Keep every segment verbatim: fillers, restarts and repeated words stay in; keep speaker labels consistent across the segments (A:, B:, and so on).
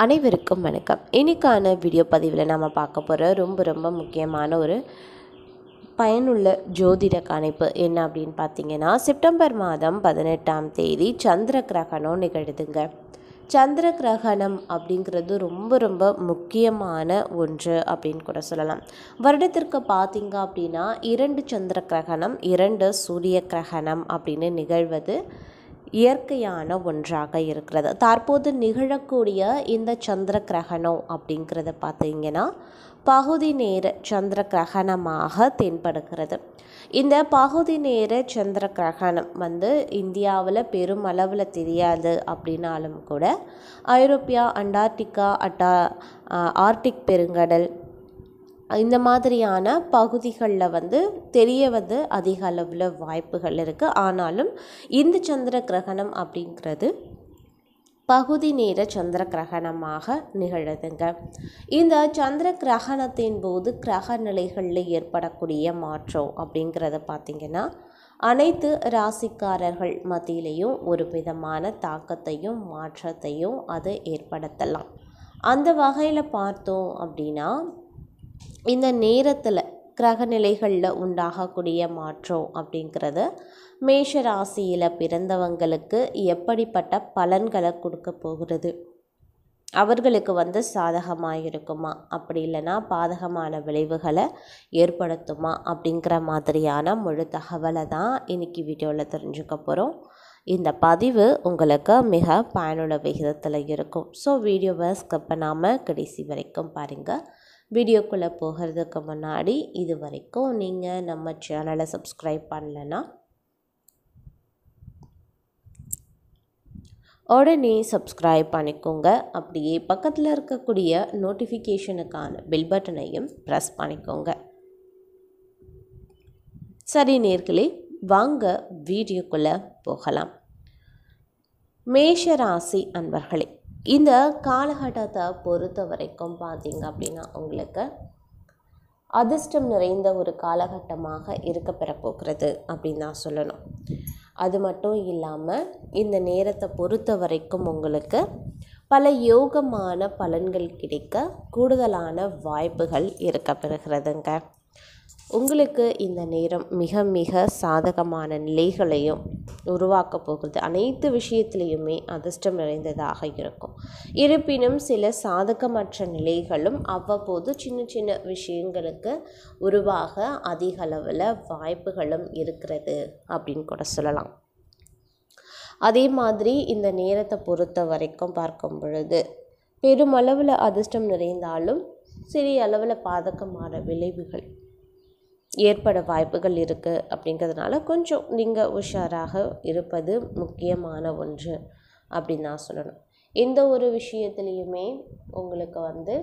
A: அனைவருக்கும் வணக்கம். இன்னைக்கான வீடியோ பதிவில் நாம் பார்க்க போகிற ரொம்ப ரொம்ப முக்கியமான ஒரு பயனுள்ள ஜோதிட கணிப்பு என்ன அப்படின்னு பார்த்தீங்கன்னா, செப்டம்பர் மாதம் பதினெட்டாம் தேதி சந்திர கிரகணம் நிகழுதுங்க. சந்திர கிரகணம் அப்படிங்கிறது ரொம்ப ரொம்ப முக்கியமான ஒன்று அப்படின்னு கூட சொல்லலாம். வருடத்திற்கு பார்த்தீங்க அப்படின்னா இரண்டு சந்திர கிரகணம், இரண்டு சூரிய கிரகணம் அப்படின்னு நிகழ்வது இயற்கையான ஒன்றாக இருக்கிறது. தற்போது நிகழக்கூடிய இந்த சந்திர கிரகணம் அப்படிங்கிறத பார்த்தீங்கன்னா பகுதி நேர சந்திர கிரகணமாக தென்படுகிறது. இந்த பகுதி நேர சந்திர கிரகணம் வந்து இந்தியாவில் பெரும் அளவில் தெரியாது அப்படின்னாலும் கூட ஐரோப்பியா, அண்டார்டிகா, அட்டா ஆர்டிக் பெருங்கடல் இந்த மாதிரியான பகுதிகளில் வந்து தெரிய வந்து அதிக அளவில் வாய்ப்புகள் இருக்குது. ஆனாலும் இந்த சந்திர கிரகணம் அப்படிங்கிறது பகுதி நேர சந்திர கிரகணமாக நிகழுதுங்க. இந்த சந்திர கிரகணத்தின் போது கிரக நிலைகளில் ஏற்படக்கூடிய மாற்றம் அப்படிங்கிறத பார்த்திங்கன்னா அனைத்து ராசிக்காரர்கள் மத்தியிலையும் ஒரு விதமான தாக்கத்தையும் மாற்றத்தையும் அது ஏற்படுத்தலாம். அந்த வகையில் பார்த்தோம் அப்படின்னா இந்த நேரத்தில் கிரக நிலைகளில் உண்டாகக்கூடிய மாற்றம் அப்படிங்கிறது மேஷ ராசியில் பிறந்தவங்களுக்கு எப்படிப்பட்ட பலன்களை கொடுக்க போகிறது, அவர்களுக்கு வந்து சாதகமாக இருக்குமா, அப்படி இல்லைன்னா பாதகமான விளைவுகளை ஏற்படுத்துமா அப்படிங்கிற மாதிரியான முழு தகவலை தான் இன்றைக்கி வீடியோவில் தெரிஞ்சுக்க போகிறோம். இந்த பதிவு உங்களுக்கு மிக பயனுள்ள விகிதத்தில் இருக்கும். ஸோ வீடியோவை ஸ்கிப் பண்ணாமல் கடைசி வரைக்கும் பாருங்கள். வீடியோக்குள்ளே போகிறதுக்கு முன்னாடி இது வரைக்கும் நீங்கள் நம்ம சேனலை சப்ஸ்கிரைப் பண்ணலைன்னா உடனே சப்ஸ்கிரைப் பண்ணிக்கோங்க. அப்படியே பக்கத்தில் இருக்கக்கூடிய நோட்டிஃபிகேஷனுக்கான பெல் பட்டனையும் ப்ரெஸ் பண்ணிக்கோங்க. சரி நேர்களே, வாங்க வீடியோக்குள்ளே போகலாம். மேஷ ராசி அன்பர்களே, இந்த காலகட்டத்தை பொறுத்த வரைக்கும் பார்த்தீங்க அப்படின்னா உங்களுக்கு அதிர்ஷ்டம் நிறைந்த ஒரு காலகட்டமாக இருக்க பெறப்போகிறது அப்படின்னு நான் சொல்லணும். அது மட்டும் இல்லாமல் இந்த நேரத்தை பொறுத்த வரைக்கும் உங்களுக்கு பல யோகமான பலன்கள் கிடைக்க கூடுதலான வாய்ப்புகள் இருக்க பெறுகிறதுங்க. உங்களுக்கு இந்த நேரம் மிக மிக சாதகமான நிலைகளையும் உருவாக்க போகிறது. அனைத்து விஷயத்திலையுமே அதிர்ஷ்டம் நிறைந்ததாக இருக்கும். இருப்பினும் சில சாதகமற்ற நிலைகளும் அவ்வப்போது சின்ன சின்ன விஷயங்களுக்கு உருவாக அதிக அளவில் வாய்ப்புகளும் இருக்கிறது அப்படின்னு கூட சொல்லலாம். அதே மாதிரி இந்த நேரத்தை பொறுத்த வரைக்கும் பார்க்கும் பொழுது பெருமளவில் அதிர்ஷ்டம் நிறைந்தாலும் சிறிய அளவில் பாதகமான விளைவுகள் ஏற்பட வாய்ப்புகள் இருக்குது. அப்படிங்கிறதுனால கொஞ்சம் நீங்கள் உஷாராக இருப்பது முக்கியமான ஒன்று அப்படின்னு நான் சொல்லணும். எந்த ஒரு விஷயத்துலேயுமே உங்களுக்கு வந்து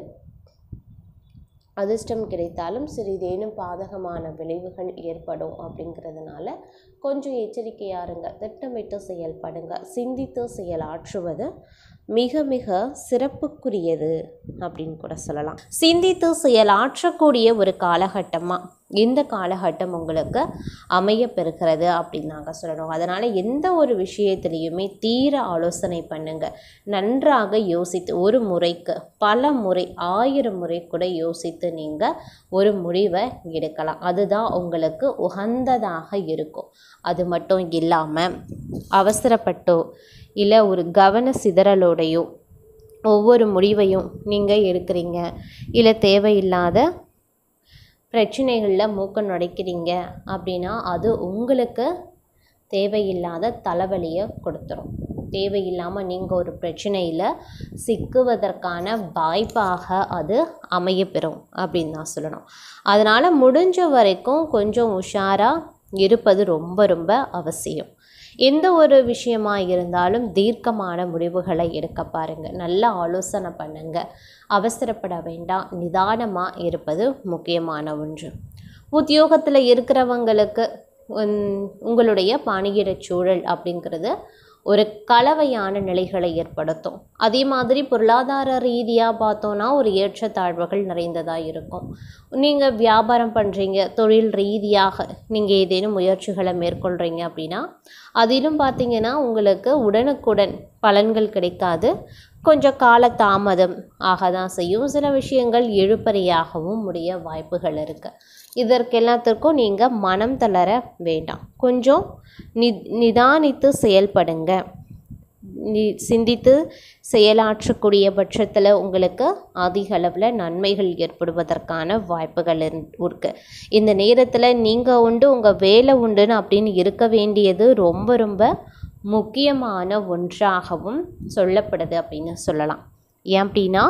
A: அதிர்ஷ்டம் கிடைத்தாலும் சிறிதேனும் பாதகமான விளைவுகள் ஏற்படும். அப்படிங்கிறதுனால கொஞ்சம் எச்சரிக்கையாக இருங்க. திட்டமிட்டு செயல்படுங்க. சிந்தித்து செயலாற்றுவது மிக மிக சிறப்புக்குரியது அப்படின்னு கூட சொல்லலாம். சிந்தித்து செயலாற்றக்கூடிய ஒரு காலகட்டமாக இந்த காலகட்டம் உங்களுக்கு அமைய பெறுகிறது அப்படின்னு நாங்கள் சொல்லணும். அதனால் எந்த ஒரு விஷயத்துலையுமே தீர ஆலோசனை பண்ணுங்க. நன்றாக யோசித்து ஒரு முறைக்கு பல முறை ஆயிரம் முறை கூட யோசித்து நீங்கள் ஒரு முடிவை எடுக்கலாம். அதுதான் உங்களுக்கு உகந்ததாக இருக்கும். அது மட்டும் இல்லாமல் அவசரப்பட்டோ இல்லை ஒரு கவன சிதறலோடையோ ஒவ்வொரு முடிவையும் நீங்கள் எடுக்கிறீங்க, இல்லை தேவையில்லாத பிரச்சனைகளில் மூக்க நுழைக்கிறீங்க அப்படின்னா அது உங்களுக்கு தேவையில்லாத தலைவலியை கொடுத்துரும். தேவையில்லாமல் நீங்கள் ஒரு பிரச்சனையில் சிக்குவதற்கான வாய்ப்பாக அது அமையப்பெறும் அப்படின்னு நான் சொல்லணும். அதனால் முடிஞ்ச வரைக்கும் கொஞ்சம் உஷாராக இருப்பது ரொம்ப ரொம்ப அவசியம். எந்த ஒரு விஷயமாக இருந்தாலும் தீர்க்கமான முடிவுகளை எடுக்க பாருங்கள். நல்ல ஆலோசனை பண்ணுங்கள். அவசரப்பட வேண்டாம். நிதானமாக இருப்பது முக்கியமான ஒன்று. உத்தியோகத்தில் இருக்கிறவங்களுக்கு உங்களுடைய பணியிட சூழல் அப்படிங்கிறது ஒரு கலவையான நிலைகளை ஏற்படுத்தும். அதே மாதிரி பொருளாதார ரீதியாக பார்த்தோன்னா ஒரு ஏற்றத்தாழ்வுகள் நிறைந்ததாக இருக்கும். நீங்கள் வியாபாரம் பண்ணுறீங்க, தொழில் ரீதியாக நீங்கள் ஏதேனும் முயற்சிகளை மேற்கொள்கிறீங்க அப்படின்னா அதிலும் பார்த்திங்கன்னா உங்களுக்கு உடனுக்குடன் பலன்கள் கிடைக்காது. கொஞ்சம் கால தாமதம் ஆக தான் செய்யும். சில விஷயங்கள் இழுபறியாகவும் முடிய வாய்ப்புகள் இருக்குது. இதற்கு எல்லாத்திற்கும் நீங்கள் மனம் தளர வேண்டாம். கொஞ்சம் நி நிதானித்து செயல்படுங்க. நி சிந்தித்து செயலாற்றக்கூடிய பட்சத்தில் உங்களுக்கு அதிக அளவில் நன்மைகள் ஏற்படுவதற்கான வாய்ப்புகள் இருக்குது. இந்த நேரத்தில் நீங்கள் உண்டு உங்கள் வேலை உண்டுன்னு அப்படின்னு இருக்க வேண்டியது ரொம்ப ரொம்ப முக்கியமான ஒன்றாகவும் சொல்லப்படுது அப்படின்னு சொல்லலாம். ஏன் அப்படின்னா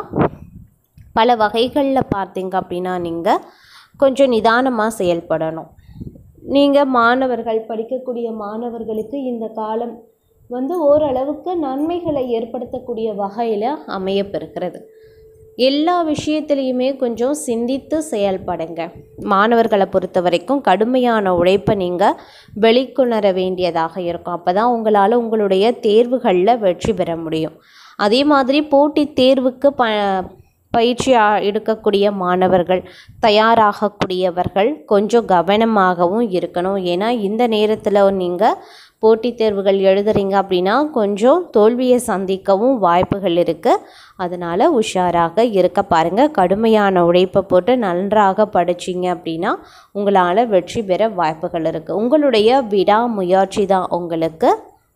A: பல வகைகளில் பார்த்தீங்க அப்படின்னா நீங்கள் கொஞ்சம் நிதானமாக செயல்படணும். நீங்கள் மாணவர்கள் படிக்கக்கூடிய மாணவர்களுக்கு இந்த காலம் வந்து ஓரளவுக்கு நன்மைகளை ஏற்படுத்தக்கூடிய வகையில் அமையப்பெறுகிறது. எல்லா விஷயத்துலேயுமே கொஞ்சம் சிந்தித்து செயல்படுங்க. மாணவர்களை பொறுத்த வரைக்கும் கடுமையான உழைப்பை நீங்கள் வெளிக்கொணர வேண்டியதாக இருக்கும். அப்போ தான் உங்களால் உங்களுடைய தேர்வுகளில் வெற்றி பெற முடியும். அதே மாதிரி போட்டித் தேர்வுக்கு ப பயிற்சி எடுக்கக்கூடிய மாணவர்கள், தயாராகக்கூடியவர்கள் கொஞ்சம் கவனமாகவும் இருக்கணும். ஏன்னா இந்த நேரத்தில் நீங்கள் போட்டித் தேர்வுகள் எழுதுறீங்க அப்படின்னா கொஞ்சம் தோல்வியை சந்திக்கவும் வாய்ப்புகள் இருக்குது. அதனால் உஷாராக இருக்க பாருங்கள். கடுமையான உழைப்பை போட்டு நன்றாக படிச்சிங்க அப்படின்னா உங்களால் வெற்றி பெற வாய்ப்புகள் இருக்குது. உங்களுடைய விடாமுயற்சி தான் உங்களுக்கு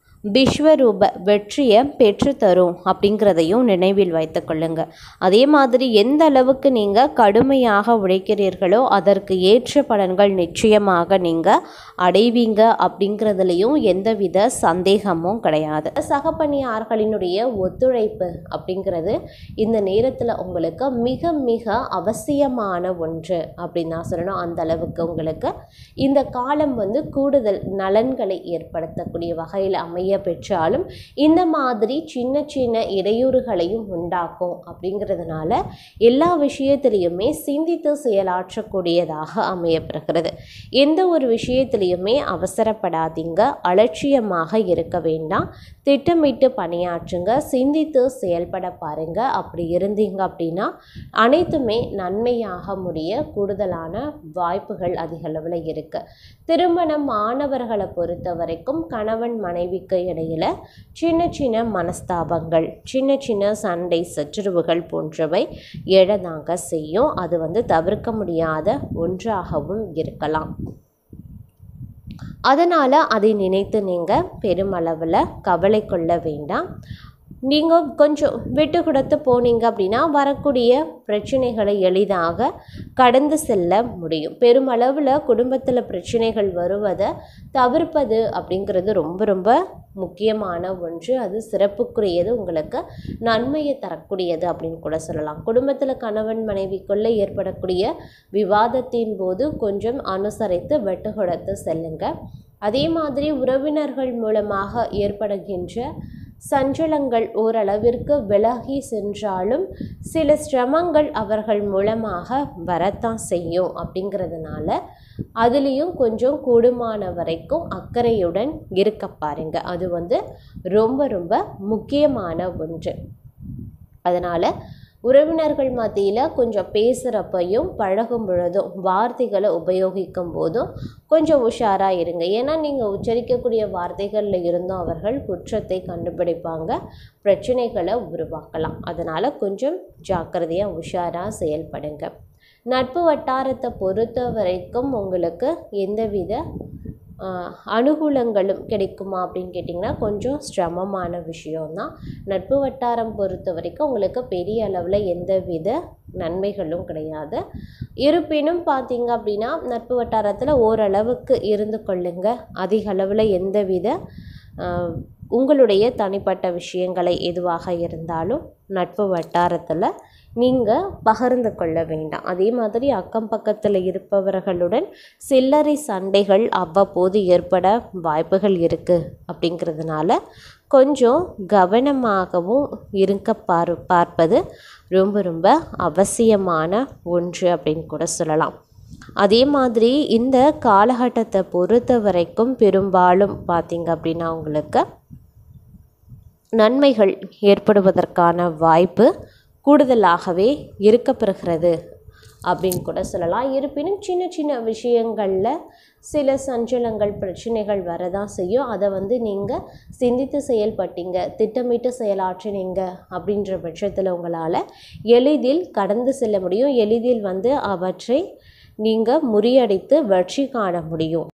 A: விஸ்வரூப வெற்றியை பெற்றுத்தரும் அப்படிங்கிறதையும் நினைவில் வைத்து கொள்ளுங்க. அதே மாதிரி எந்த அளவுக்கு நீங்கள் கடுமையாக உழைக்கிறீர்களோ அதற்கு ஏற்ற பலன்கள் நிச்சயமாக நீங்கள் அடைவீங்க அப்படிங்கிறதுலையும் எந்தவித சந்தேகமும் கிடையாது. சக பணியாளர்களினுடைய ஒத்துழைப்பு அப்படிங்கிறது இந்த நேரத்தில் உங்களுக்கு மிக மிக அவசியமான ஒன்று அப்படின்னு நான் சொல்லணும். அந்த அளவுக்கு உங்களுக்கு இந்த காலம் வந்து கூடுதல் நலன்களை ஏற்படுத்தக்கூடிய வகையில் அமைய பெற்றாலும் இந்த மாதிரி சின்ன சின்ன இடையூறுகளையும் உண்டாக்கும். அப்படிங்கிறதுனால எல்லா விஷயத்திலையுமே சிந்தித்து செயலாற்றக்கூடியதாக அமையப்படுகிறது. எந்த ஒரு விஷயத்திலையுமே அவசரப்படாதீங்க, அலட்சியமாக இருக்க வேண்டாம், திட்டமிட்டு பணியாற்றுங்க, சிந்தித்து செயல்பட பாருங்க. அப்படி இருந்தீங்க அப்படின்னா அனைத்துமே நன்மையாக முடிய கூடுதலான வாய்ப்புகள் அதிக அளவில் இருக்கு. திருமணம் மாணவர்களை பொறுத்த வரைக்கும் கணவன் மனைவிக்கு இடையில சின்ன சின்ன மனஸ்தாபங்கள், சின்ன சின்ன சண்டை சச்சரவுகள் போன்றவை எழதாங்க செய்யும். அது வந்து தவிர்க்க முடியாத ஒன்றாகவும் இருக்கலாம். அதனால் அதை நினைத்து நீங்கள் பெருமளவில் கவலை கொள்ள வேண்டாம். நீங்கள் கொஞ்சம் விட்டு கொடுத்து போனீங்க அப்படின்னா வரக்கூடிய பிரச்சனைகளை எளிதாக கடந்து செல்ல முடியும். பெருமளவில் குடும்பத்தில் பிரச்சனைகள் வருவதை தவிர்ப்பது அப்படிங்கிறது ரொம்ப ரொம்ப முக்கியமான ஒன்று. அது சிறப்புக்குரியது, உங்களுக்கு நன்மையை தரக்கூடியது அப்படின்னு கூட சொல்லலாம். குடும்பத்தில் கணவன் மனைவிக்குள்ளே ஏற்படக்கூடிய விவாதத்தின் போது கொஞ்சம் அனுசரித்து விட்டு கொடுத்து செல்லுங்க. அதே மாதிரி உறவினர்கள் மூலமாக ஏற்படுகின்ற சஞ்சலங்கள் ஓரளவிற்கு விலகி சென்றாலும் சில சிரமங்கள் அவர்கள் மூலமாக வரத்தான் செய்யும். அப்படிங்கிறதுனால அதுலேயும் கொஞ்சம் கூடுமான வரைக்கும் அக்கறையுடன் இருக்க பாருங்க. அது வந்து ரொம்ப ரொம்ப முக்கியமான ஒன்று. அதனால் உறவினர்கள் மத்தியில் கொஞ்சம் பேசுகிறப்பையும் பழகும் பொழுதும் வார்த்தைகளை உபயோகிக்கும் போதும் கொஞ்சம் உஷாராக இருங்க. ஏன்னா நீங்கள் உச்சரிக்கக்கூடிய வார்த்தைகளில் இருந்தும் அவர்கள் குற்றத்தை கண்டுபிடிப்பாங்க, பிரச்சனைகளை உருவாக்கலாம். அதனால் கொஞ்சம் ஜாக்கிரதையாக உஷாராக செயல்படுங்க. நட்பு வட்டாரத்தை பொறுத்த வரைக்கும் உங்களுக்கு எந்தவித அனுகூலங்களும் கிடைக்குமா அப்படின்னு கேட்டிங்கன்னா கொஞ்சம் சிரமமான விஷயம்தான். நட்பு வட்டாரம் பொறுத்த வரைக்கும் உங்களுக்கு பெரிய அளவில் எந்தவித நன்மைகளும் கிடையாது. இருப்பினும் பார்த்தீங்க அப்படின்னா நட்பு வட்டாரத்தில் ஓரளவுக்கு இருந்து கொள்ளுங்க. அதிக அளவில் எந்தவித உங்களுடைய தனிப்பட்ட விஷயங்களை எதுவாக இருந்தாலும் நட்பு வட்டாரத்தில் நீங்கள் பகிர்ந்து கொள்ள வேண்டாம். அதே மாதிரி அக்கம் பக்கத்தில் இருப்பவர்களுடன் சில்லறை சண்டைகள் அவ்வப்போது ஏற்பட வாய்ப்புகள் இருக்குது. அப்படிங்கிறதுனால கொஞ்சம் கவனமாகவும் இருக்க பார் பார்ப்பது ரொம்ப ரொம்ப அவசியமான ஒன்று அப்படின்னு கூட சொல்லலாம். அதே மாதிரி இந்த காலகட்டத்தை பொறுத்த வரைக்கும் பெரும்பாலும் பார்த்திங்க அப்படின்னா உங்களுக்கு நன்மைகள் ஏற்படுவதற்கான வாய்ப்பு கூடுதலாகவே இருக்கப்பெறுகிறது அப்படின்னு கூட சொல்லலாம். இருப்பினும் சின்ன சின்ன விஷயங்களில் சில சஞ்சலங்கள் பிரச்சனைகள் வரதான் செய்யும். அதை வந்து நீங்கள் சிந்தித்து செயல்பட்டீங்க, திட்டமிட்டு செயலாற்றினீங்க அப்படின்ற பட்சத்தில் உங்களால் எளிதில் கடந்து செல்ல முடியும். எளிதில் வந்து அவற்றை நீங்கள் முறியடித்து வெற்றி காண முடியும்.